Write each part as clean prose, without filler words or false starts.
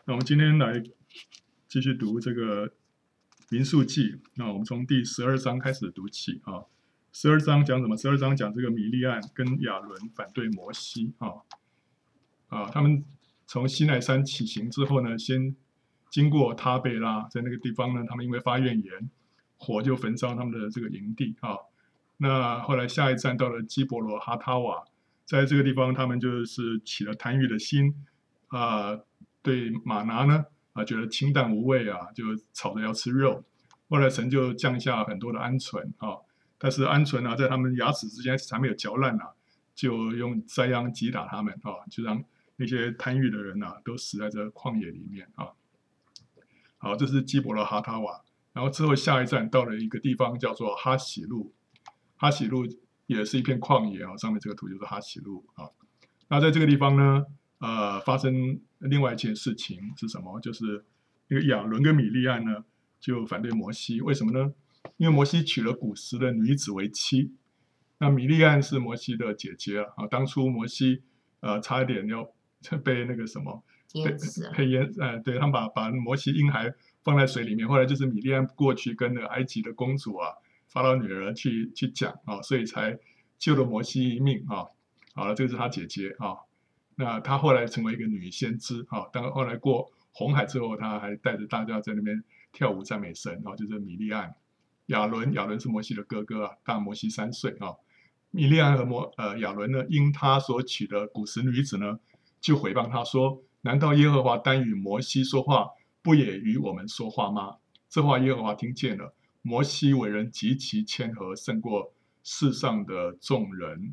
那我们今天来继续读这个民数记。那我们从第12章开始读起啊。12章讲什么？12章讲这个米利暗跟亚伦反对摩西他们从西奈山起行之后呢，先经过他贝拉，在那个地方呢，他们因为发怨言，火就焚烧他们的这个营地啊。那后来下一站到了基伯罗哈塔瓦，在这个地方他们就是起了贪欲的心对玛拿呢觉得清淡无味就吵着要吃肉。后来神就降下很多的鹌鹑但是鹌鹑在他们牙齿之间还没有嚼烂就用灾殃击打他们就让那些贪欲的人都死在这旷野里面好，这是基伯罗哈塔瓦。然后之后下一站到了一个地方叫做哈喜路，哈喜路也是一片旷野上面这个图就是哈喜路那在这个地方呢发生另外一件事情是什么？就是那个亚伦跟米利暗呢就反对摩西。为什么呢？因为摩西娶了古时的女子为妻。那米利暗是摩西的姐姐当初摩西差一点要被那个什么被淹对，他们把摩西婴孩放在水里面，后来就是米利暗过去跟那个埃及的公主法老女儿去讲所以才救了摩西一命好了，这个是他姐姐那他后来成为一个女先知当后来过红海之后，他还带着大家在那边跳舞赞美神就是米利暗。亚伦是摩西的哥哥大摩西3岁米利暗和亚伦呢，因他所娶的古时女子呢，就毁谤他说：难道耶和华单与摩西说话，不也与我们说话吗？这话耶和华听见了。摩西为人极其谦和，胜过世上的众人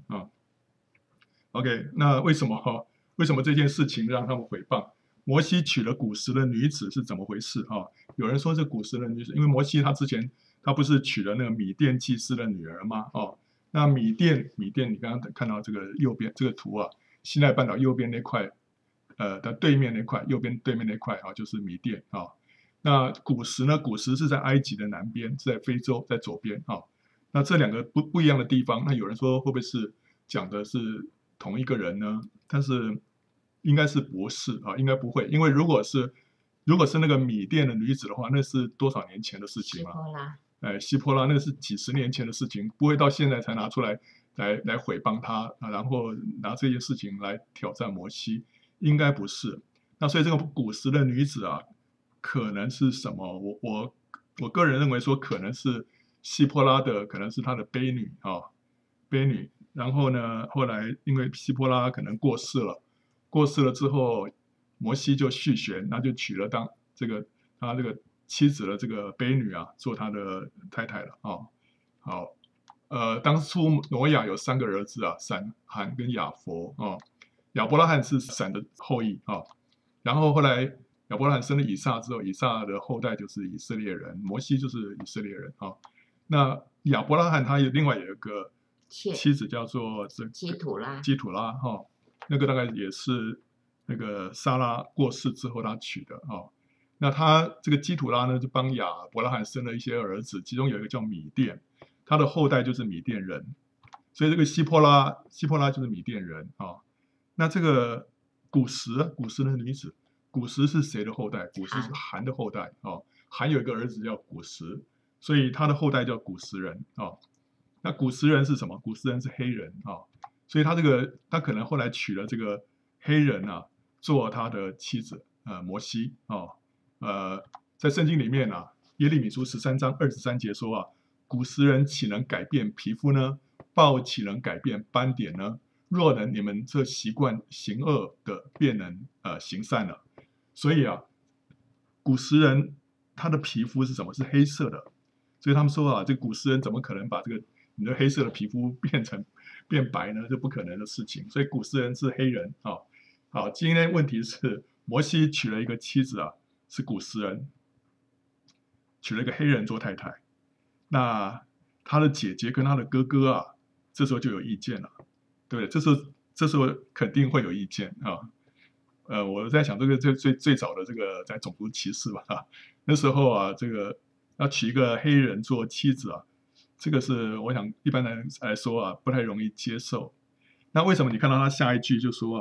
OK， 那为什么这件事情让他们毁谤？摩西娶了古时的女子是怎么回事有人说这古时的女子，因为摩西他之前他不是娶了那个米甸祭司的女儿吗那米甸你刚刚看到这个右边这个图西奈半岛右边那块的对面那块，右边对面那块就是米甸那古时呢？古时是在埃及的南边，是在非洲，在左边那这两个不一样的地方，那有人说会不会是讲的是同一个人呢？但是应该是不是应该不会，因为如果是那个米甸的女子的话，那是多少年前的事情希波拉那是几十年前的事情，不会到现在才拿出来毁谤他然后拿这件事情来挑战摩西，应该不是。那所以这个古时的女子可能是什么？我个人认为说可能是希波拉的，可能是她的婢女婢女。然后呢，后来因为希波拉可能过世了之后，摩西就续弦，那就娶了他这个妻子的这个婢女做他的太太了好，当初挪亚有3个儿子闪、含跟亚佛亚伯拉罕是闪的后裔然后后来亚伯拉罕生了以撒之后，以撒的后代就是以色列人，摩西就是以色列人那亚伯拉罕他另外有一个妻子叫做基土拉那个大概也是那个撒拉过世之后他娶的那他这个基土拉呢，就帮亚伯拉罕生了一些儿子，其中有一个叫米甸，他的后代就是米甸人，所以这个希波拉就是米甸人那这个古时的女子，古时是谁的后代？古时是含的后代含有一个儿子叫古时，所以他的后代叫古时人那古时人是什么？古时人是黑人所以他可能后来娶了这个黑人做他的妻子摩西在圣经里面耶利米书13章23节说古时人岂能改变皮肤呢？豹岂能改变斑点呢？若能，你们这习惯行恶的便能行善了。所以古时人他的皮肤是什么？是黑色的。所以他们说这个古时人怎么可能把这个你的黑色的皮肤变白呢？这不可能的事情。所以古时人是黑人好，今天问题是摩西娶了一个妻子是古时人，娶了一个黑人做太太。那他的姐姐跟他的哥哥这时候就有意见了，对不对？这时候肯定会有意见我在想这个最早的这个在种族歧视吧那时候这个要娶一个黑人做妻子这个是我想一般人来说不太容易接受。那为什么你看到他下一句就说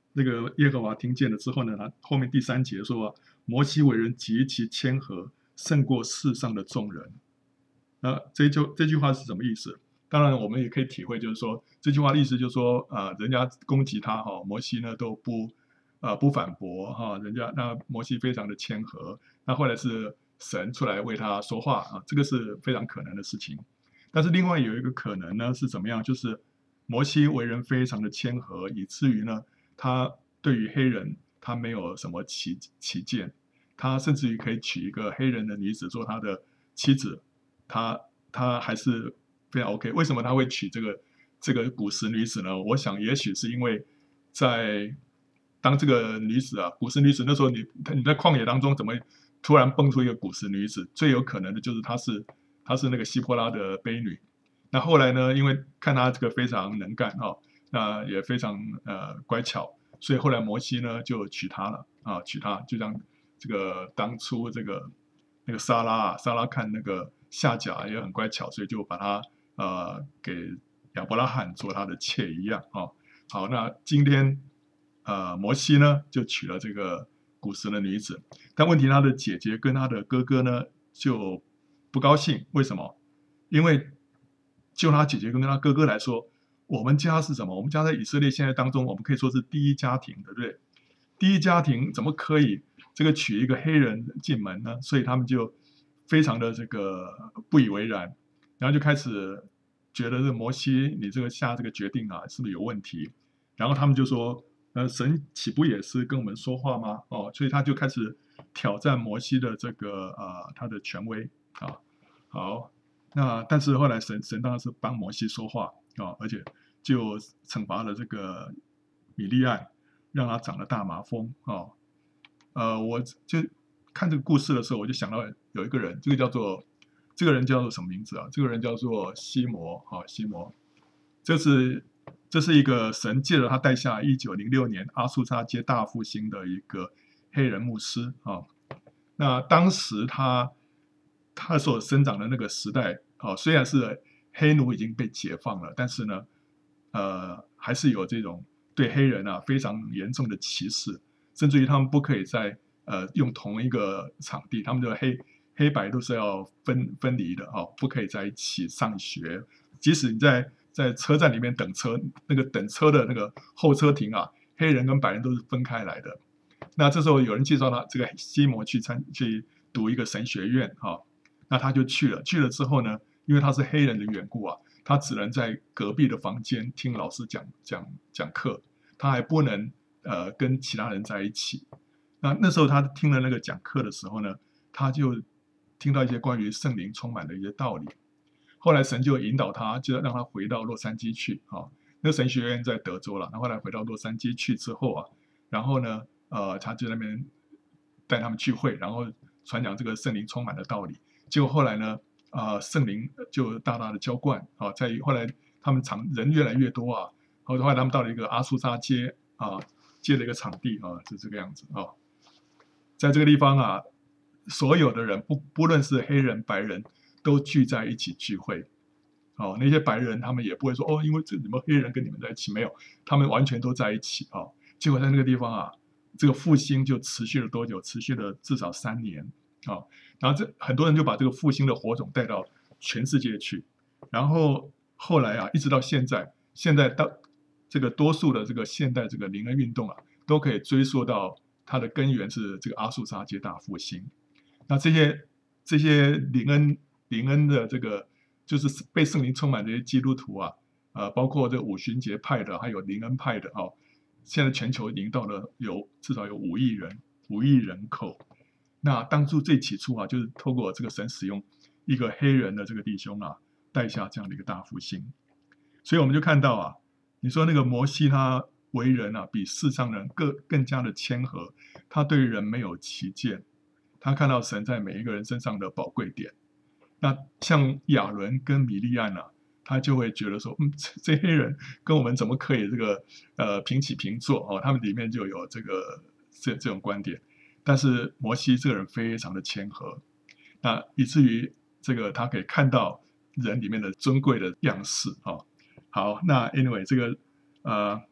这个耶和华听见了之后呢，他后面第3节说，摩西为人极其谦和，胜过世上的众人。这句话是什么意思？当然，我们也可以体会，就是说这句话的意思就是说，人家攻击他哈，摩西呢都不反驳哈，那摩西非常的谦和，那后来是神出来为他说话啊，这个是非常可能的事情。但是另外有一个可能呢是怎么样？就是摩西为人非常的谦和，以至于呢，他对于黑人他没有什么歧见，他甚至于可以娶一个黑人的女子做他的妻子，他还是非常 OK。为什么他会娶这个古时女子呢？我想也许是因为在当这个女子啊，古时女子那时候你在旷野当中怎么突然蹦出一个古时女子？最有可能的就是她是那个希伯拉的婢女。那后来呢，因为看她这个非常能干那也非常乖巧，所以后来摩西呢就娶她了娶她，就像这个当初那个莎拉看那个夏甲也很乖巧，所以就把她给亚伯拉罕做他的妾一样好，那今天摩西呢就娶了这个古时的女子，但问题他的姐姐跟他的哥哥呢就不高兴，为什么？因为就他姐姐跟他哥哥来说，我们家是什么？我们家在以色列现在当中，我们可以说是第一家庭，对不对？第一家庭怎么可以这个娶一个黑人进门呢？所以他们就非常的这个不以为然，然后就开始觉得这摩西你这个下这个决定是不是有问题？然后他们就说，神岂不也是跟我们说话吗？所以他就开始挑战摩西的这个他的权威好，那但是后来神当然是帮摩西说话而且就惩罚了这个米利暗，让他长了大麻风我就看这个故事的时候，我就想到有一个人，这个人叫做什么名字啊？这个人叫做西摩西摩，这是一个神借着他带下1906年阿苏沙街大复兴的一个黑人牧师那当时他所生长的那个时代虽然是黑奴已经被解放了，但是呢，还是有这种对黑人非常严重的歧视，甚至于他们不可以在用同一个场地，他们的黑白都是要分离的不可以在一起上学。即使你在车站里面等车，那个等车的那个候车亭黑人跟白人都是分开来的。那这时候有人介绍他这个西摩去读一个神学院那他就去了之后呢，因为他是黑人的缘故他只能在隔壁的房间听老师讲课，他还不能跟其他人在一起。那时候他听了那个讲课的时候呢，他就听到一些关于圣灵充满的一些道理。后来神就引导他，就让他回到洛杉矶去那个神学院在德州了。然后来回到洛杉矶去之后然后呢他就在那边带他们聚会，然后传讲这个圣灵充满的道理。结果后来呢圣灵就大大的浇灌在后来他们人越来越多后来他们到了一个阿苏沙街借了一个场地是这个样子在这个地方所有的人不论是黑人白人都聚在一起聚会那些白人他们也不会说因为你们黑人跟你们在一起，没有，他们完全都在一起结果在那个地方这个复兴就持续了多久？持续了至少3年然后很多人就把这个复兴的火种带到全世界去，然后后来一直到现在到这个多数的这个现代这个灵恩运动都可以追溯到它的根源是这个阿苏沙街大复兴。那这些灵恩的这个就是被圣灵充满的这些基督徒包括这五旬节派的，还有灵恩派的现在全球已经到了至少有5亿人口。那当初最起初就是透过这个神使用一个黑人的这个弟兄带下这样的一个大复兴。所以我们就看到你说那个摩西他为人比世上人更加的谦和，他对人没有歧见，他看到神在每一个人身上的宝贵点。那像亚伦跟米利暗他就会觉得说这些人跟我们怎么可以这个平起平坐他们里面就有这种观点。但是摩西这个人非常的谦和，那以至于这个他可以看到人里面的尊贵的样式好，那 anyway 这个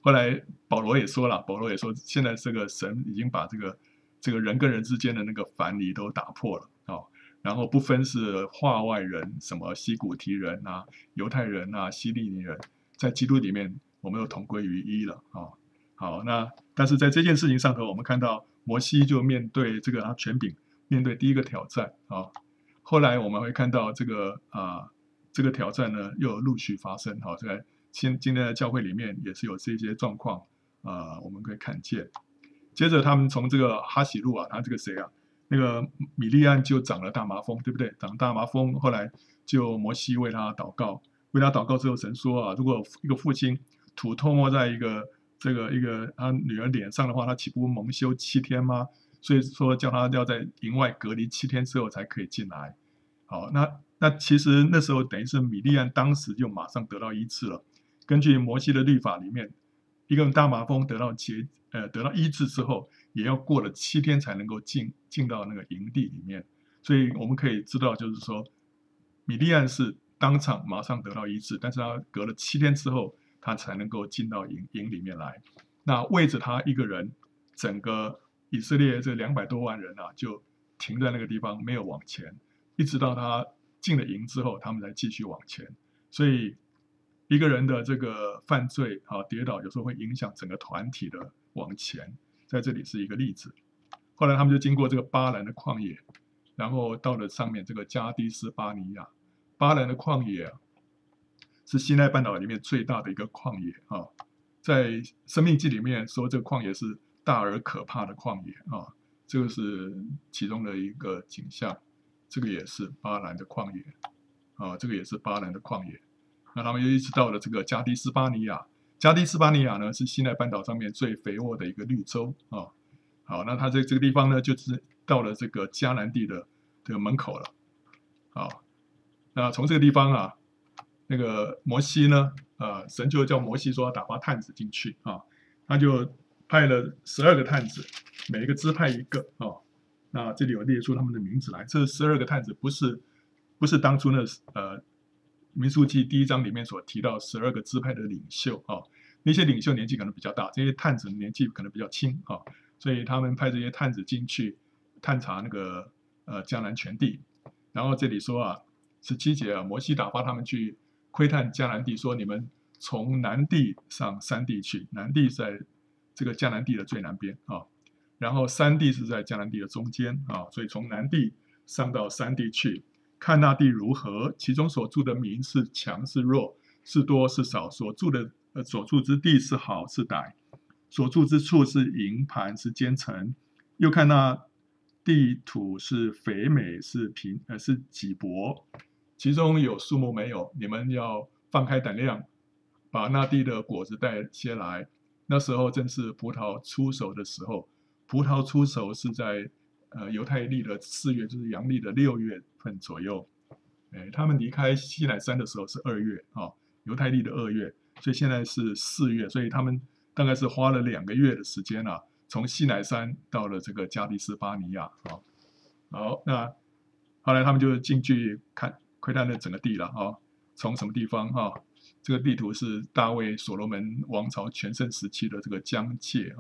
后来保罗也说了，保罗也说，现在这个神已经把这个人跟人之间的那个藩篱都打破了然后不分是化外人，什么西古提人啊、犹太人啊、希利尼人，在基督里面我们都同归于一了好，那但是在这件事情上头，我们看到摩西就面对这个他权柄，面对第一个挑战后来我们会看到这个挑战呢又陆续发生在今天的教会里面也是有这些状况我们可以看见。接着他们从这个哈喜路他这个谁那个米利暗就长了大麻风，对不对？长了大麻风，后来就摩西为他祷告，为他祷告之后，神说如果一个父亲吐唾沫在一个他女儿脸上的话，他岂不蒙羞7天吗？所以说叫他要在营外隔离7天之后才可以进来。好，那其实那时候等于是米利暗当时就马上得到医治了。根据摩西的律法里面，一个大麻风得到医治之后，也要过了7天才能够进到那个营地里面。所以我们可以知道，就是说米利暗是当场马上得到医治，但是他隔了7天之后，他才能够进到营里面来。那为着他一个人，整个以色列这200多万人就停在那个地方没有往前，一直到他进了营之后，他们才继续往前。所以一个人的这个犯罪跌倒，有时候会影响整个团体的往前，在这里是一个例子。后来他们就经过这个巴兰的旷野，然后到了上面这个加低斯巴尼亚。巴兰的旷野是西奈半岛里面最大的一个旷野在生命记里面说这个旷野是大而可怕的旷野这个是其中的一个景象。这个也是巴兰的旷野这个也是巴兰的旷野。那他们又一直到了这个加低斯巴尼亚。加低斯巴尼亚呢是西奈半岛上面最肥沃的一个绿洲好，那他在这个地方呢就是到了这个迦南地的这个门口了。好，那从这个地方那个摩西呢神就叫摩西说要打发探子进去他就派了12个探子，每一个支派一个那这里有列出他们的名字来。这12个探子不是当初民数记1章里面所提到12个支派的领袖那些领袖年纪可能比较大，这些探子年纪可能比较轻所以他们派这些探子进去探查那个迦南全地。然后这里说17节摩西打发他们去窥探迦南地，说你们从南地上山地去，南地在这个迦南地的最南边然后山地是在迦南地的中间所以从南地上到山地去，看那地如何，其中所住的民是强是弱，是多是少，所住之地是好是歹，所住之处是营盘是坚城，又看那地土是肥美是瘠薄，其中有树木没有，你们要放开胆量，把那地的果子带些来。那时候正是葡萄出熟的时候，葡萄出熟是在犹太历的4月，就是阳历的6月份左右。他们离开西乃山的时候是2月犹太历的2月，所以现在是4月，所以他们大概是花了2个月的时间从西乃山到了这个加低斯巴尼亚好，那后来他们就进去窥探了整个地了从什么地方这个地图是大卫所罗门王朝全盛时期的这个疆界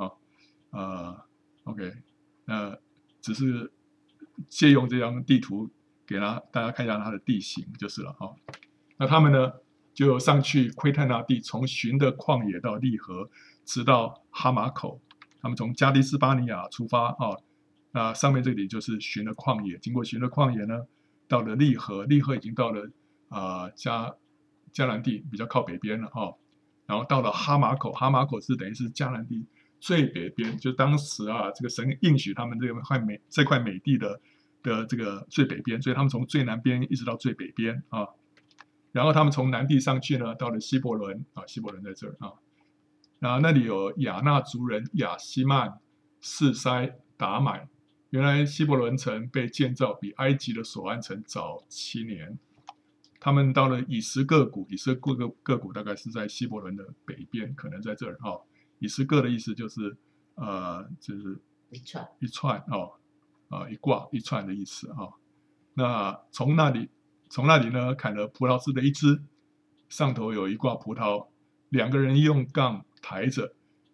OK， 只是借用这张地图给大家看一下它的地形就是了那他们呢就上去窥探那地，从寻的旷野到利河，直到哈马口。他们从加低斯巴尼亚出发那上面这里就是寻的旷野，经过寻的旷野呢，到了利河，利河已经到了迦南地比较靠北边了然后到了哈马口，哈马口是等于是迦南地最北边，就当时这个神应许他们这块美地的这个最北边，所以他们从最南边一直到最北边然后他们从南地上去呢，到了希伯伦希伯伦在这儿然后那里有亚纳族人亚希曼、示塞、达买。原来希伯伦城被建造比埃及的索安城早7年。他们到了以实各谷，以实各谷大概是在希伯伦的北边，可能在这儿以实各的意思就是就是一串一挂一串的意思那从那里呢砍了葡萄枝的一枝，上头有一挂葡萄，2个人用杠抬着，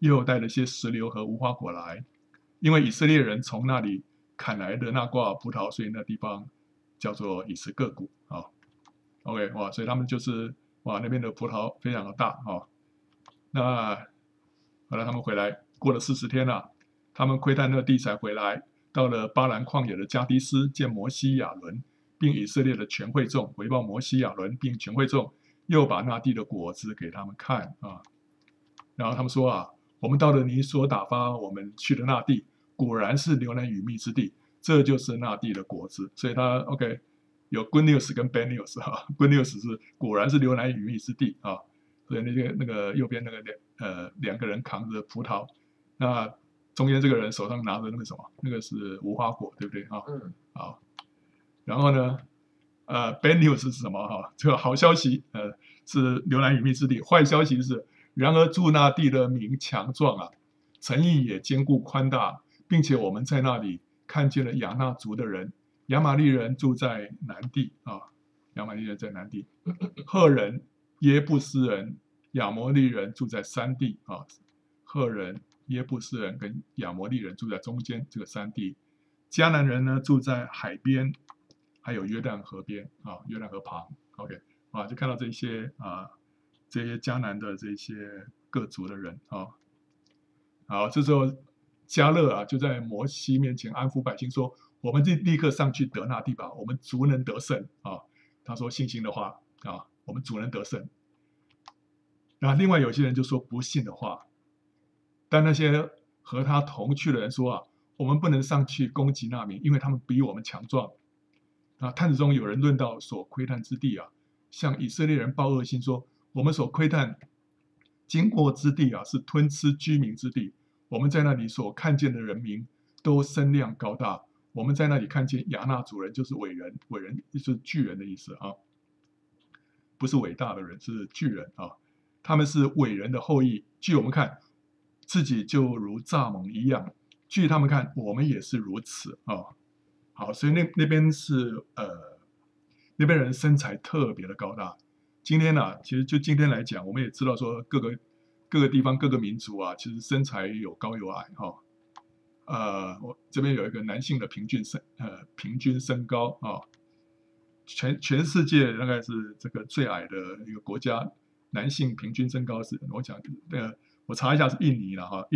又带了些石榴和无花果来，因为以色列人从那里砍来的那挂葡萄，所以那地方叫做以实各谷啊。OK， 哇，所以他们就是哇那边的葡萄非常的大啊。那后来他们回来，过了40天了，他们窥探那地才回来，到了巴兰旷野的加迪斯，见摩西亚伦，并以色列的全会众，回报摩西亚伦，并全会众，又把那地的果子给他们看啊。然后他们说啊，我们到了你所打发我们去的那地，果然是流奶与蜜之地，这就是那地的果子。所以他 OK 有 good news 跟 bad news 哈，good news 是果然是流奶与蜜之地啊。所以那个右边那个两个人扛着葡萄，那中间这个人手上拿着那个什么，那个是无花果，对不对啊？好，然后呢，bad news 是什么哈？这个好消息是流奶与蜜之地，坏消息是，然而住那地的民强壮啊，城邑也坚固宽大，并且我们在那里看见了亚衲族的人，亚玛利人住在南地啊，亚玛利人在南地，赫人、耶布斯人、亚摩利人住在山地啊，赫人、耶布斯人跟亚摩利人住在中间这个山地，迦南人呢住在海边，还有约旦河边啊，约旦河旁。OK， 啊，就看到这些这些迦南的这些各族的人啊。好，这时候迦勒啊就在摩西面前安抚百姓说：“我们立刻上去得那地吧，我们足能得胜啊。”他说信心的话啊，我们足能得胜。然后另外有些人就说不信的话，但那些和他同去的人说啊，我们不能上去攻击那民，因为他们比我们强壮。啊，探子中有人论到所窥探之地啊，向以色列人报恶信说：我们所窥探经过之地啊，是吞吃居民之地。我们在那里所看见的人民都身量高大。我们在那里看见亚衲族人，就是伟人，伟人就是巨人的意思啊，不是伟大的人，是巨人啊。他们是伟人的后裔。据我们看，自己就如蚱蜢一样；据他们看，我们也是如此啊。好，所以那边是那边人身材特别的高大。今天呢、其实就今天来讲，我们也知道说各个地方各个民族啊，其实身材有高有矮哈。我这边有一个男性的平均身高啊，全世界大概是这个最矮的一个国家，男性平均身高是我讲我查一下是印尼了哈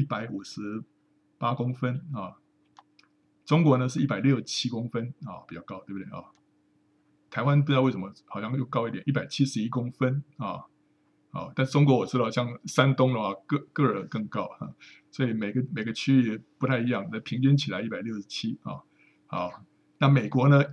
，158公分啊。中国呢是167公分啊，比较高，对不对啊？台湾不知道为什么好像又高一点，171公分啊。好，但中国我知道，像山东的话，个儿更高啊，所以每个区域不太一样，那平均起来167啊。好，那美国呢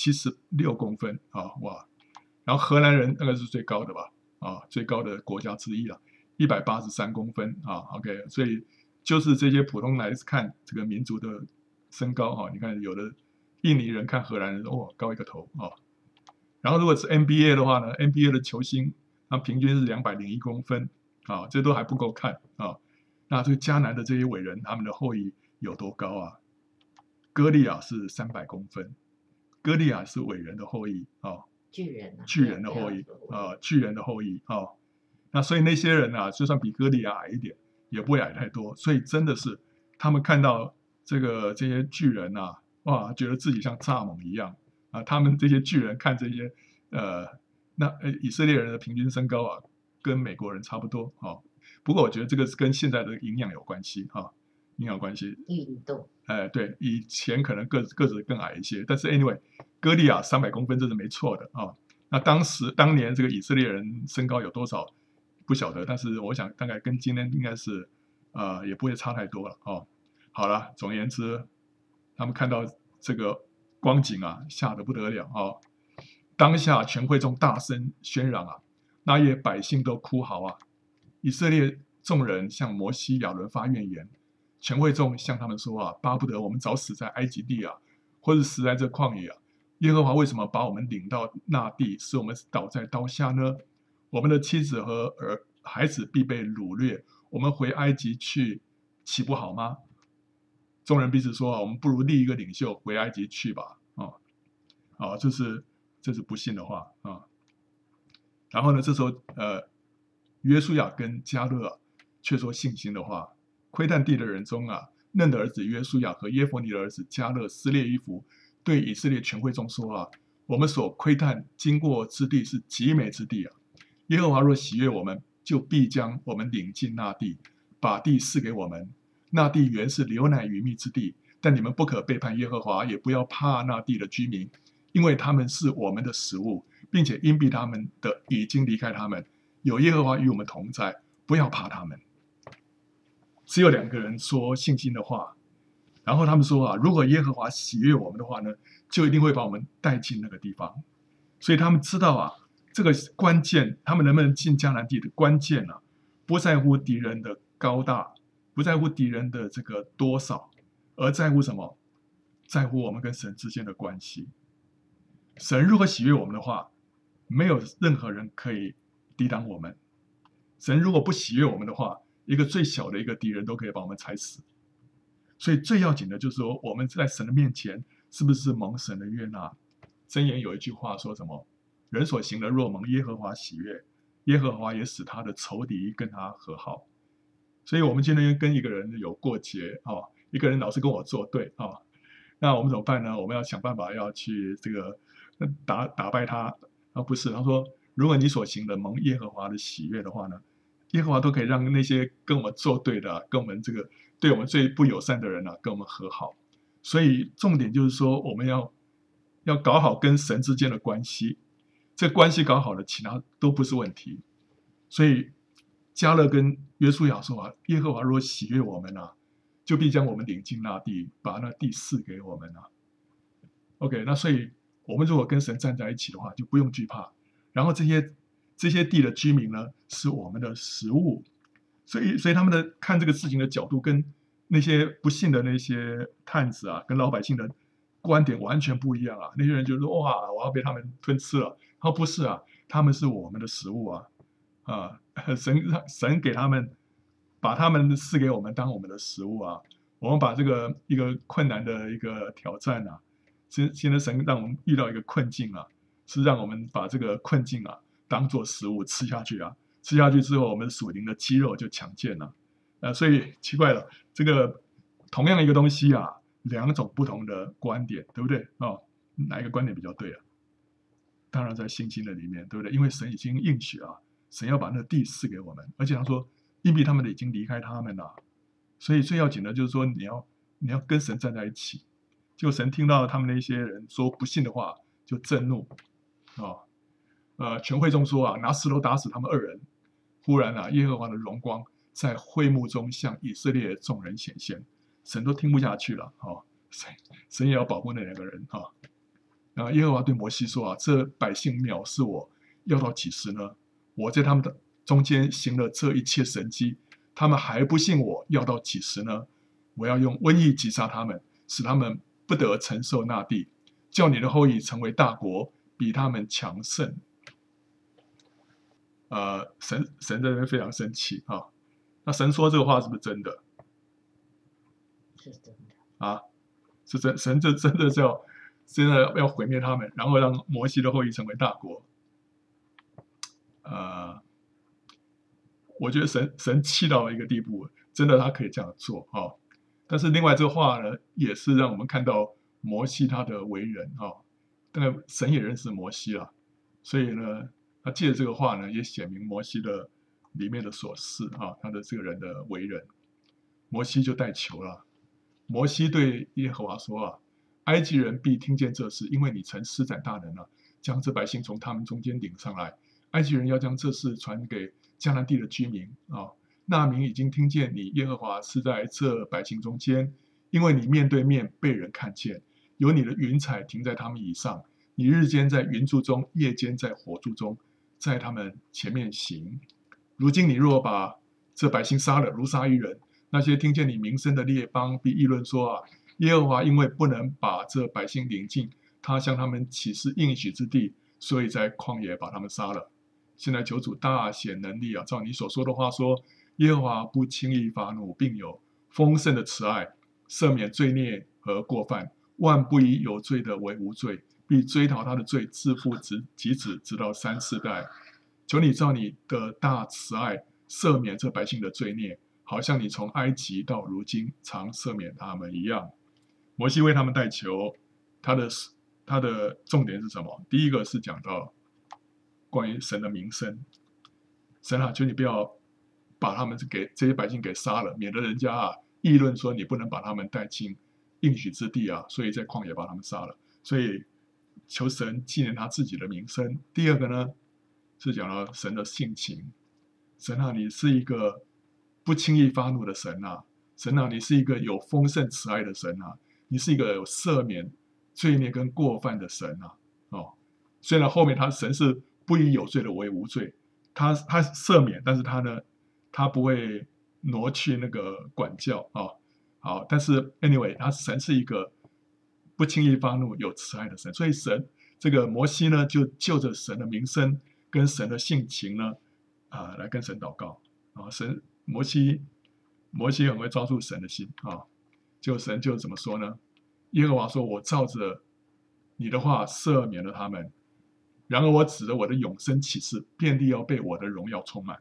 176公分啊，哇！然后荷兰人那个是最高的吧？啊，最高的国家之一了，183公分啊。OK， 所以就是这些普通来看这个民族的身高啊，你看有的印尼人看荷兰人，哦，高一个头啊。然后如果是 NBA 的话呢 ，NBA 的球星那平均是201公分啊，这都还不够看啊。那这个迦南的这些伟人，他们的后裔有多高啊？歌利亚是300公分，歌利亚是伟人的后裔啊，巨人的后裔啊，巨人的后裔啊。那所以那些人啊，就算比歌利亚矮一点，也不会矮太多。所以真的是他们看到这些巨人啊，哇，觉得自己像蚱蜢一样啊。他们这些巨人看这些以色列人的平均身高啊，跟美国人差不多啊。不过我觉得这个是跟现在的营养有关系啊，营养关系。 运动。 对，以前可能个子更矮一些，但是 anyway， 歌利亚300公分这是没错的啊。那当年这个以色列人身高有多少不晓得，但是我想大概跟今天应该是也不会差太多了哦。好了，总而言之，他们看到这个光景啊，吓得不得了啊。当下全会众大声喧嚷啊，那些百姓都哭嚎啊。以色列众人向摩西亚伦发怨言，全会众向他们说啊，巴不得我们早死在埃及地啊，或者死在这旷野啊。耶和华为什么把我们领到那地，使我们倒在刀下呢？我们的妻子和孩子必被掳掠，我们回埃及去，岂不好吗？众人彼此说啊，我们不如立一个领袖回埃及去吧。这是不信的话啊。然后呢，这时候约书亚跟迦勒却说信心的话窥探地的人中啊，嫩的儿子约书亚和耶弗尼的儿子迦勒撕裂衣服，对以色列全会众说啊，我们所窥探经过之地是极美之地啊。耶和华若喜悦我们，就必将我们领进那地，把地赐给我们。那地原是流奶与蜜之地，但你们不可背叛耶和华，也不要怕那地的居民，因为他们是我们的食物，并且因避他们的已经离开他们。有耶和华与我们同在，不要怕他们。只有2个人说信心的话，然后他们说啊，如果耶和华喜悦我们的话呢，就一定会把我们带进那个地方。所以他们知道啊，这个关键，他们能不能进迦南地的关键啊，不在乎敌人的高大，不在乎敌人的这个多少，而在乎什么？在乎我们跟神之间的关系。神如果喜悦我们的话，没有任何人可以抵挡我们。神如果不喜悦我们的话，一个最小的一个敌人都可以把我们踩死。所以最要紧的就是说，我们在神的面前是不是蒙神的悦纳？箴言有一句话说什么？人所行的若蒙耶和华喜悦，耶和华也使他的仇敌跟他和好。所以我们今天跟一个人有过节啊，一个人老是跟我作对啊，那我们怎么办呢？我们要想办法要去这个打败他啊？不是，他说，如果你所行的蒙耶和华的喜悦的话呢，耶和华都可以让那些跟我们作对的，跟我们这个对我们最不友善的人啊，跟我们和好。所以重点就是说，我们要搞好跟神之间的关系，这关系搞好了，其他都不是问题。所以迦勒跟约书亚说啊，耶和华若喜悦我们啊，就必将我们领进那地，把那地赐给我们啊。OK， 那所以我们如果跟神站在一起的话，就不用惧怕。然后这些地的居民呢，是我们的食物，所以他们的看这个事情的角度跟那些不信的那些探子啊，跟老百姓的观点完全不一样啊。那些人就说哇，我要被他们吞吃了。他说不是啊，他们是我们的食物啊，神给他们，把他们赐给我们当我们的食物啊。我们把这个一个困难的一个挑战啊，现在神让我们遇到一个困境啊，是让我们把这个困境啊当做食物吃下去啊。吃下去之后，我们属灵的肌肉就强健了。所以奇怪了，这个同样的一个东西啊，2种不同的观点，对不对？哪一个观点比较对啊？当然在信心的里面，对不对？因为神已经应许啊，神要把那个地赐给我们，而且他说，因为他们已经离开他们了，所以最要紧的就是说，你要跟神站在一起。结果神听到他们那些人说不信的话，就震怒全会众说啊，拿石头打死他们2人。忽然啊，耶和华的荣光在会幕中向以色列众人显现，神都听不下去了神也要保护那2个人耶和华对摩西说啊，这百姓藐视我，要到几时呢？我在他们的中间行了这一切神迹，他们还不信我，要到几时呢？我要用瘟疫击杀他们，使他们不得承受那地，叫你的后裔成为大国，比他们强盛。神在那边非常生气那神说这个话是不是真的？ 是真的啊，是神就真的要毁灭他们，然后让摩西的后裔成为大国。我觉得神气到了一个地步，真的他可以这样做但是另外这个话呢，也是让我们看到摩西他的为人当然神也认识摩西了，所以呢，他借着这个话呢，也显明摩西的里面的所示他的这个人的为人。摩西就带球了，摩西对耶和华说埃及人必听见这事，因为你曾施展大能将这百姓从他们中间领上来。埃及人要将这事传给迦南地的居民那民已经听见你耶和华是在这百姓中间，因为你面对面被人看见，有你的云彩停在他们以上，你日间在云柱中，夜间在火柱中，在他们前面行。如今你若把这百姓杀了，如杀一人，那些听见你名声的列邦必议论说耶和华因为不能把这百姓领进他向他们起誓应许之地，所以在旷野把他们杀了。现在求主大显能力照你所说的话说，耶和华不轻易发怒，并有丰盛的慈爱，赦免罪孽和过犯，万不以有罪的为无罪，必追讨他的罪，自父及子，直到3、4代。求你照你的大慈爱赦免这百姓的罪孽， 好像你从埃及到如今常赦免他们一样。摩西为他们代求，他的重点是什么？第一个是讲到关于神的名声，神啊，求你不要把他们这些百姓给杀了，免得人家议论说你不能把他们带进应许之地所以在旷野把他们杀了。所以求神纪念他自己的名声。第二个呢，是讲到神的性情，神啊，你是一个不轻易发怒的神啊，神啊，你是一个有丰盛慈爱的神啊，你是一个有赦免罪孽跟过犯的神啊。虽然后面神是不以有罪的为无罪，他赦免，但是他不会挪去那个管教好，但是 anyway， 神是一个不轻易发怒、有慈爱的神，所以这个摩西呢，就就着神的名声跟神的性情呢，来跟神祷告摩西很会抓住神的心神就怎么说呢？耶和华说：“我照着你的话赦免了他们，然而我指着我的永生启示，遍地要被我的荣耀充满。”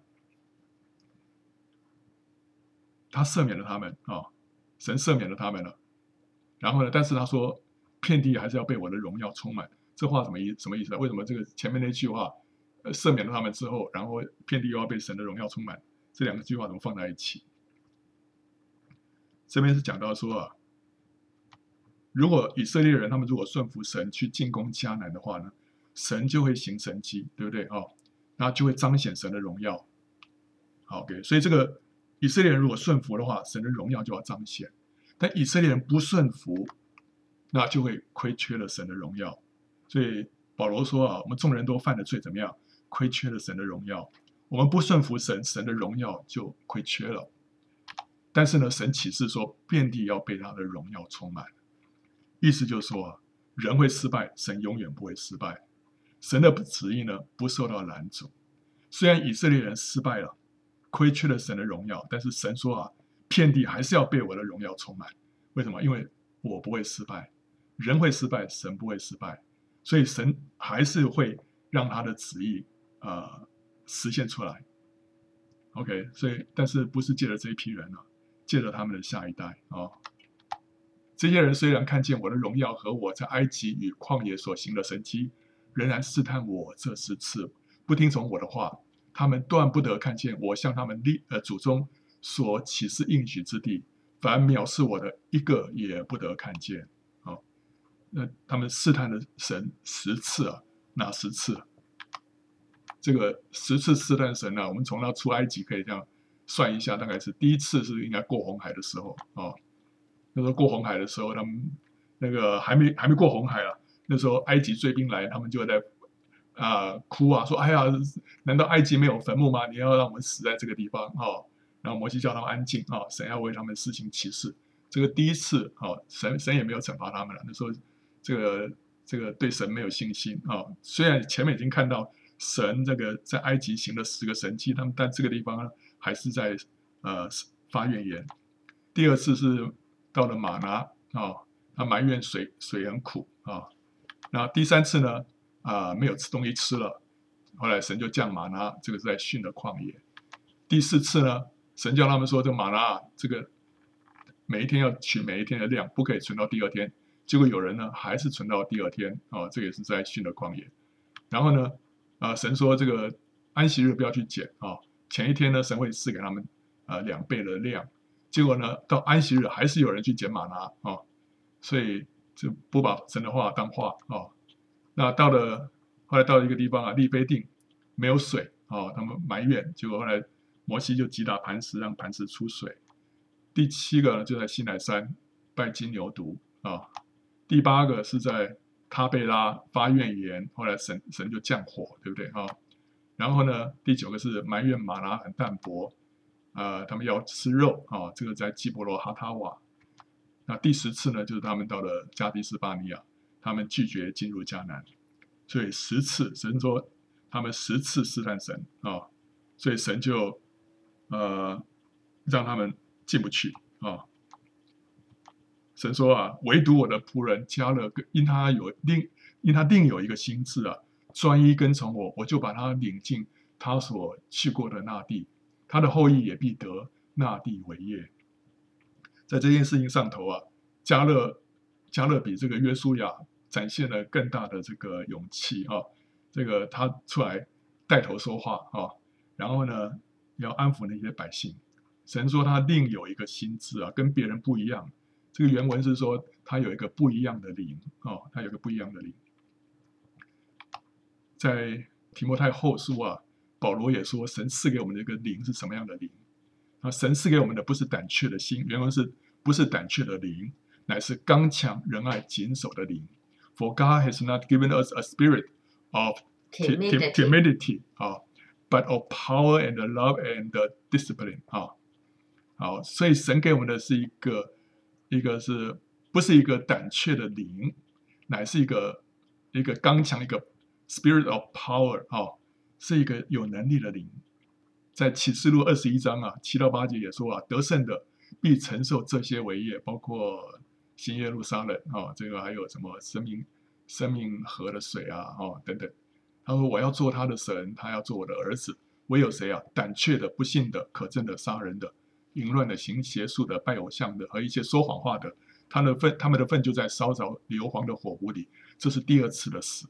他赦免了他们神赦免了他们了。然后呢，但是他说遍地还是要被我的荣耀充满。这话什么意思？为什么这个前面那句话赦免了他们之后，然后遍地又要被神的荣耀充满？这两个句话怎么放在一起？这边是讲到说如果以色列人他们如果顺服神去进攻迦南的话呢，神就会行神迹，对不对那就会彰显神的荣耀。OK， 所以这个以色列人如果顺服的话，神的荣耀就要彰显。但以色列人不顺服，那就会亏缺了神的荣耀。所以保罗说我们众人都犯了罪，怎么样？亏缺了神的荣耀。我们不顺服神，神的荣耀就亏缺了。但是呢，神启示说，遍地要被他的荣耀充满。意思就是说，人会失败，神永远不会失败。神的旨意呢，不受到拦阻。虽然以色列人失败了，亏缺了神的荣耀，但是神说遍地还是要被我的荣耀充满。为什么？因为我不会失败，人会失败，神不会失败，所以神还是会让他的旨意实现出来。OK， 所以但是不是借着这一批人借着他们的下一代这些人虽然看见我的荣耀和我在埃及与旷野所行的神迹，仍然试探我这10次，不听从我的话。他们断不得看见我向他们祖宗所启示应许之地，凡藐视我的一个也不得看见。那他们试探了神10次哪10次？这个10次试探神我们从他出埃及可以这样算一下，大概是第一次是应该过红海的时候那时候过红海的时候，他们那个还没过红海那时候埃及追兵来，他们就在哭说：“哎呀，难道埃及没有坟墓吗？你要让我们死在这个地方然后摩西叫他们安静神要为他们施行启示。这个第一次神也没有惩罚他们了。那时候这个对神没有信心虽然前面已经看到神这个在埃及行了10个神迹，但这个地方还是在发怨言。第二次是到了玛拿他埋怨水很苦那第3次呢没有东西吃了，后来神就降玛拿，这个是在训的旷野。第4次呢，神叫他们说，这玛拿这个每一天要取每一天的量，不可以存到第2天。结果有人呢还是存到第2天这个也是在训的旷野。然后呢神说这个安息日不要去捡前一天呢神会赐给他们2倍的量。结果呢到安息日还是有人去捡玛拿所以就不把神的话当话那后来到了一个地方利非定没有水他们埋怨，结果后来摩西就击打磐石，让磐石出水。第7个呢就在西乃山拜金牛犊第8个是在他贝拉发怨言，后来神就降火，对不对然后呢第9个是埋怨玛拿很淡薄他们要吃肉这个在基伯罗哈塔瓦。那第10次呢就是他们到了加迪斯巴尼亚，他们拒绝进入迦南。所以10次神说他们10次试探神所以神就让他们进不去神说唯独我的仆人迦勒，因他另有一个心志专一跟从我，我就把他领进他所去过的那地，他的后裔也必得那地为业。在这件事情上头啊，加勒比这个约书亚展现了更大的这个勇气啊，这个他出来带头说话啊，然后呢要安抚那些百姓。神说他另有一个心志啊，跟别人不一样。这个原文是说他有一个不一样的灵哦，他有一个不一样的灵。在提摩太后书啊，保罗也说神赐给我们的一个灵是什么样的灵啊？神赐给我们的不是胆怯的心，原文是不是胆怯的灵，乃是刚强仁爱谨守的灵。For God has not given us a spirit of timidity 啊，but of power and love and discipline 啊。好，所以神给我们的是一个是不是一个胆怯的灵，乃是一个刚强一个 spirit of power 啊，是一个有能力的灵。在启示录21章啊7到8节也说啊，得胜的必承受这些为业，包括新耶路撒冷啊，这个还有什么生命河的水啊，等等。他说我要做他的神，他要做我的儿子。唯有谁啊？胆怯的、不信的、可憎的、杀人的、淫乱的、行邪术的、拜偶像的和一切说谎话的，他们的份就在烧着硫磺的火湖里，这是第二次的死。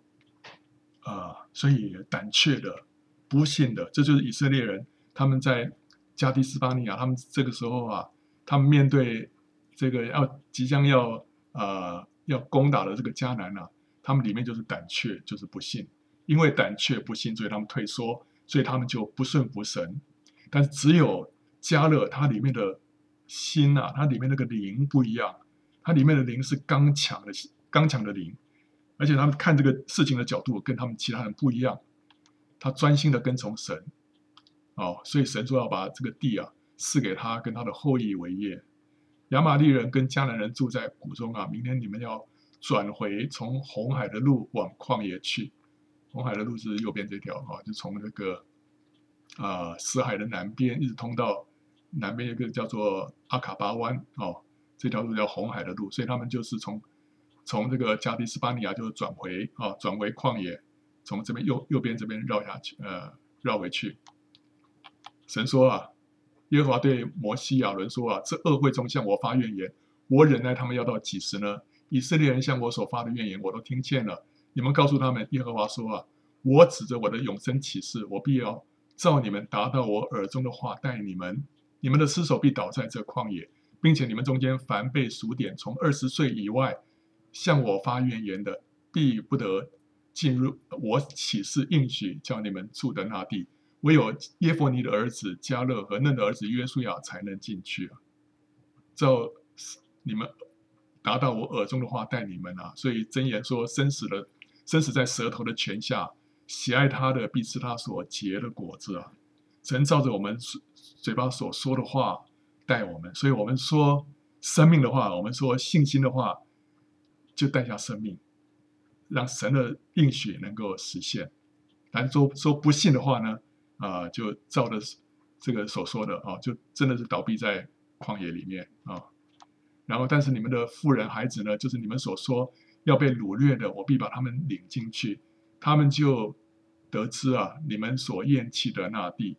所以胆怯的、不信的，这就是以色列人他们在加迪斯巴尼亚，他们这个时候啊，他们面对这个即将要攻打的这个迦南啊，他们里面就是胆怯，就是不信，因为胆怯不信，所以他们退缩，所以他们就不顺服神。但是只有迦勒，它里面的心啊，它里面那个灵不一样，它里面的灵是刚强的灵，而且他们看这个事情的角度跟他们其他人不一样，他专心的跟从神，所以神说要把这个地啊赐给他跟他的后裔为业。亚玛力人跟迦南人住在谷中啊，明天你们要转回从红海的路往旷野去。红海的路是右边这条就从那个死海的南边一直通到南边有一个叫做阿卡巴湾这条路叫红海的路，所以他们就是从这个加迪斯巴尼亚就转回旷野，从这边右边这边绕回去。神说啊，耶和华对摩西亚伦说啊，这恶会中向我发怨言，我忍耐他们要到几时呢？以色列人向我所发的怨言我都听见了，你们告诉他们，耶和华说啊，我指着我的永生启示，我必要照你们达到我耳中的话待你们，你们的尸首必倒在这旷野，并且你们中间凡被数点从20岁以外向我发怨言的，必不得进入我启示应许叫你们住的那地，唯有耶弗尼的儿子迦勒和嫩的儿子约书亚才能进去照你们达到我耳中的话待你们所以箴言说，生死在舌头的泉下，喜爱他的必吃他所结的果子神照着我们嘴巴所说的话待我们，所以我们说生命的话，我们说信心的话，就带下生命，让神的应许能够实现。但说不信的话呢，就照着这个所说的就真的是倒闭在旷野里面然后，但是你们的妇人孩子呢，就是你们所说要被掳掠的，我必把他们领进去，他们就得知你们所厌弃的那地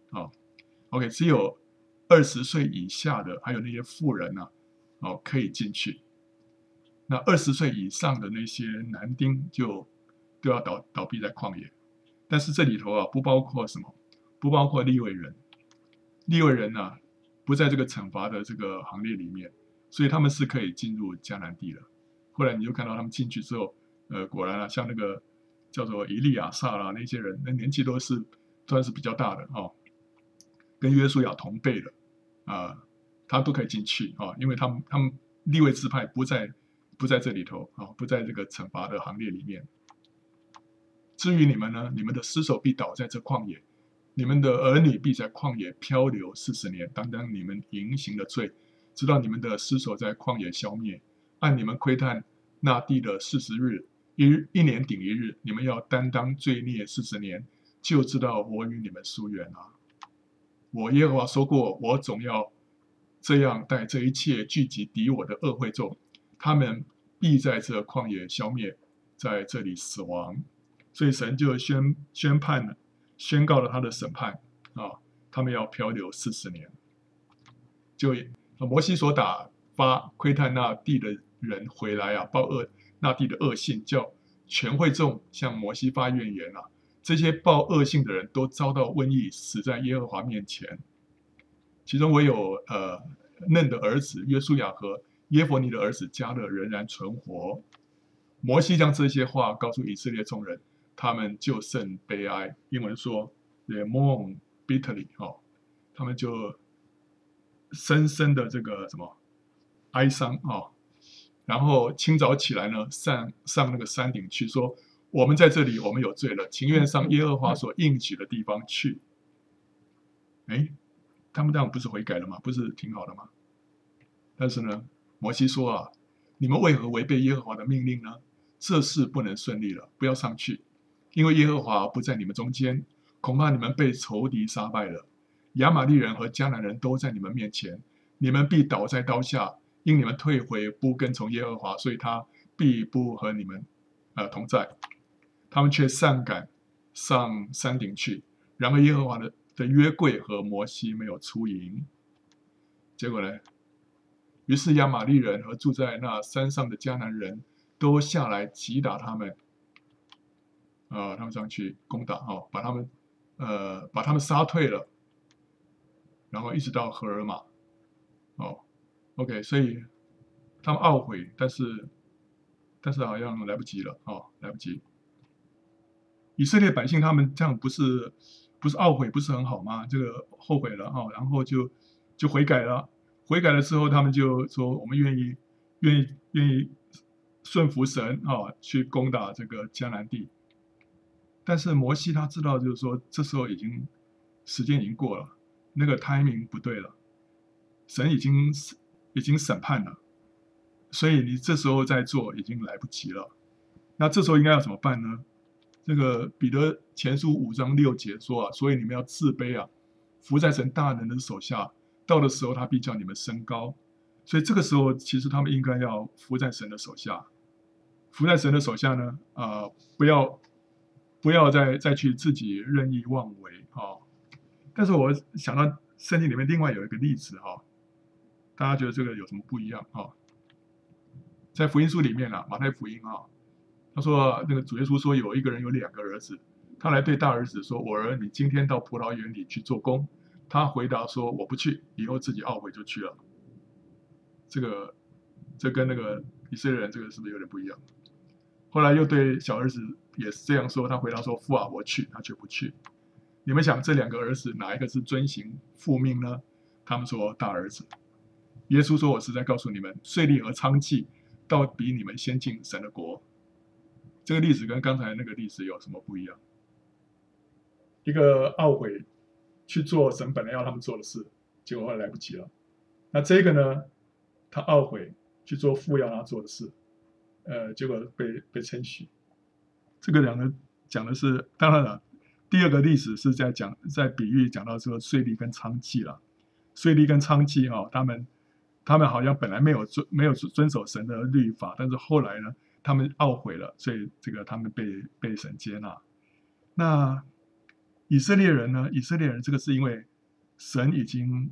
OK， 只有20岁以下的，还有那些妇人可以进去。那20岁以上的那些男丁就都要倒闭在旷野。但是这里头不包括什么？不包括利未人。利未人不在这个惩罚的这个行列里面，所以他们是可以进入迦南地的。后来你就看到他们进去之后，果然像那个叫做以利亚撒啦那些人，那年纪都是算是比较大的跟约书亚同辈的他都可以进去因为他们利未支派不在这里头不在这个惩罚的行列里面。至于你们呢，你们的尸首必倒在这旷野，你们的儿女必在旷野漂流40年，担当你们淫行的罪，直到你们的尸首在旷野消灭。按你们窥探那地的40日，一年顶一日，你们要担当罪孽40年，就知道我与你们疏远我耶和华说过，我总要这样待这一切聚集敌我的恶会众，他们必在这旷野消灭，在这里死亡。所以神就宣告了他的审判他们要漂流40年。 就摩西所打发窥探那地的人回来啊，报那地的恶信，叫全会众向摩西发怨言啊。这些报恶信的人都遭到瘟疫，死在耶和华面前。其中唯有嫩的儿子约书亚和耶弗尼的儿子迦勒仍然存活。摩西将这些话告诉以色列众人，他们就甚悲哀。英文说 they mourn bitterly 他们就深深的这个什么哀伤然后清早起来呢，上那个山顶去，说我们在这里，我们有罪了，情愿上耶和华所应许的地方去。他们这样不是悔改了吗？不是挺好的吗？但是呢，摩西说啊，你们为何违背耶和华的命令呢？这事不能顺利了，不要上去，因为耶和华不在你们中间，恐怕你们被仇敌杀败了。亚玛利人和迦南人都在你们面前，你们必倒在刀下，因你们退回不跟从耶和华，所以他必不和你们同在。他们却擅赶上山顶去，然而耶和华的约柜和摩西没有出营。结果呢？于是亚玛利人和住在那山上的迦南人都下来击打他们，他们上去攻打把他们杀退了，然后一直到荷尔玛，OK， 所以他们懊悔，但是好像来不及了来不及。以色列百姓他们这样不是懊悔，不是很好吗？这个后悔了然后就悔改了。悔改了之后，他们就说我们愿意顺服神去攻打这个迦南地。但是摩西他知道，就是说这时候时间已经过了，那个 timing 不对了，神已经审判了，所以你这时候再做已经来不及了。那这时候应该要怎么办呢？这个彼得前书5章6节说所以你们要自卑服在神大能的手下，到的时候他必叫你们升高。所以这个时候其实他们应该要服在神的手下。服在神的手下呢不要再去自己任意妄为但是我想到圣经里面另外有一个例子大家觉得这个有什么不一样在福音书里面马太福音他说那个主耶稣说有一个人有2个儿子，他来对大儿子说，我儿，你今天到葡萄园里去做工。他回答说我不去，以后自己懊悔就去了。这跟那个以色列人这个是不是有点不一样？后来又对小儿子也是这样说，他回答说父我去，他却不去。你们想这2个儿子哪一个是遵行父命呢？他们说大儿子。耶稣说我实在告诉你们，税吏和娼妓倒比你们先进神的国。这个例子跟刚才那个例子有什么不一样？一个懊悔去做神本来要他们做的事，结果后来来不及了。那这个呢，他懊悔去做父要他做的事，结果被称许。这个2个讲的是，当然了，第2个例子是在比喻讲到说税吏跟娼妓了。税吏跟娼妓他们好像本来没有遵守神的律法，但是后来呢，他们懊悔了，所以这个他们被神接纳。那以色列人呢？以色列人这个是因为神已经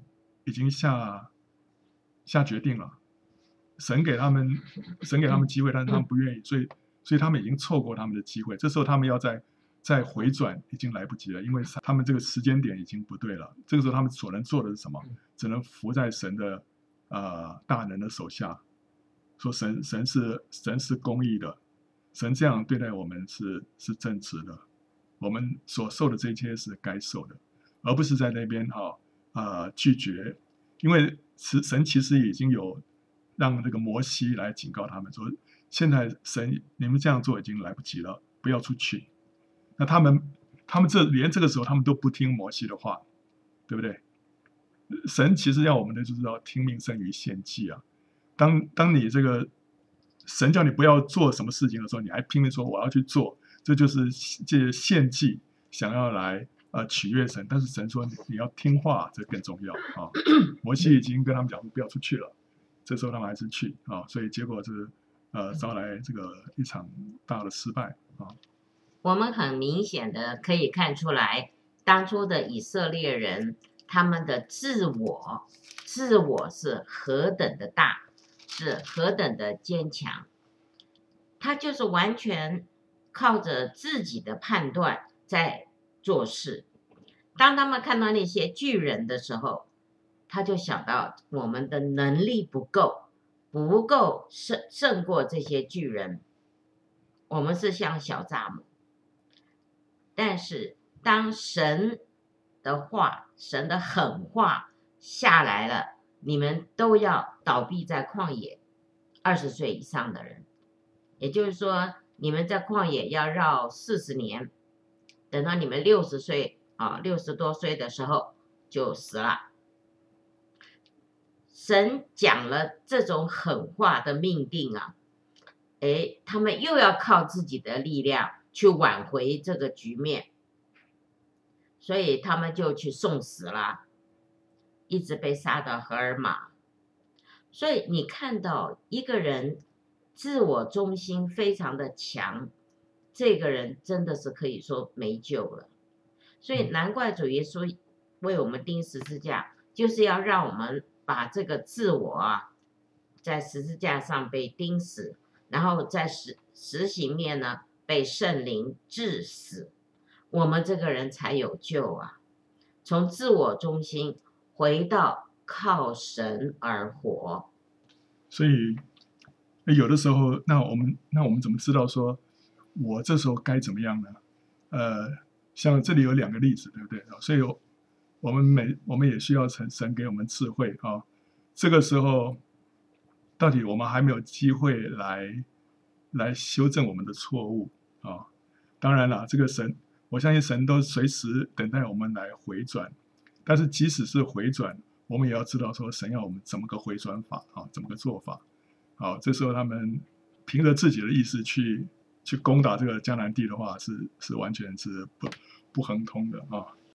下决定了，神给他们机会，但是他们不愿意，所以他们已经错过他们的机会。这时候他们要再回转，已经来不及了，因为他们这个时间点已经不对了。这个时候他们所能做的是什么？只能服在神的大能的手下。说神是公义的，神这样对待我们是正直的，我们所受的这一切是该受的，而不是在那边拒绝。因为神其实已经有让这个摩西来警告他们说，现在神你们这样做已经来不及了，不要出去。那他们连这个时候他们都不听摩西的话，对不对？神其实要我们的就是要听命胜于献祭当你这个神叫你不要做什么事情的时候，你还拼命说我要去做，这就是借献祭想要来取悦神。但是神说你要听话，这更重要摩西已经跟他们讲不要出去了，这时候他们还是去所以结果是招来这个一场大的失败我们很明显的可以看出来，当初的以色列人他们的自我是何等的大，是何等的坚强。他就是完全靠着自己的判断在做事。当他们看到那些巨人的时候，他就想到我们的能力不够胜过这些巨人，我们是像小蚱蜢。但是当神的话，神的狠话下来了，你们都要倒闭在旷野，20岁以上的人，也就是说你们在旷野要绕40年，等到你们60岁60多岁的时候就死了。神讲了这种狠话的命定啊，他们又要靠自己的力量去挽回这个局面，所以他们就去送死了，一直被杀到荷尔玛。所以你看到一个人自我中心非常的强，这个人真的是可以说没救了。所以难怪主耶稣为我们钉十字架，就是要让我们把这个自我在十字架上被钉死，然后在实行面呢被圣灵治死，我们这个人才有救啊！从自我中心回到靠神而活。 所以有的时候，那我们怎么知道说我这时候该怎么样呢？像这里有2个例子，对不对？所以我们也需要神给我们智慧啊。这个时候，到底我们还没有机会来修正我们的错误啊。当然了，这个我相信神都随时等待我们来回转。但是即使是回转，我们也要知道说神要我们怎么个回转法啊，怎么个做法。好，这时候他们凭着自己的意识去攻打这个迦南地的话，是完全是不亨通的啊。